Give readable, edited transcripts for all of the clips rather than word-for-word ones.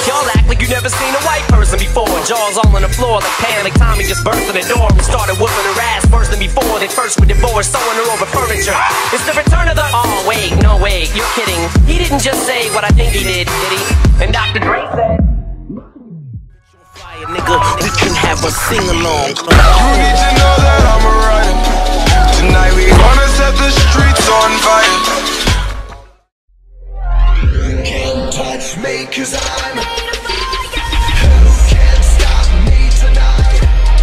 Y'all act like you never seen a white person before. Jaws all on the floor like panic. Tommy just burst in the door and started whooping her ass worse than before. They first were divorced, sewing her over furniture. It's the return of the... Oh wait, no wait, you're kidding. He didn't just say what I think he did he? And Dr. Dre said, nigga, we can have a sing-along. You need to know that I'm a rider. Tonight we gonna set the streets on fire. You can't touch me 'cause I'm made of fire. Who can stop me tonight?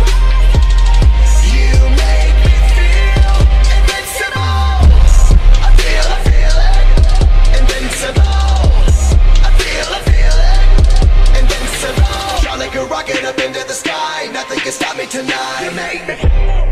You make me feel invincible. I feel it, invincible. I feel it, invincible. Like a rocket up into the sky, nothing can stop me tonight. You make me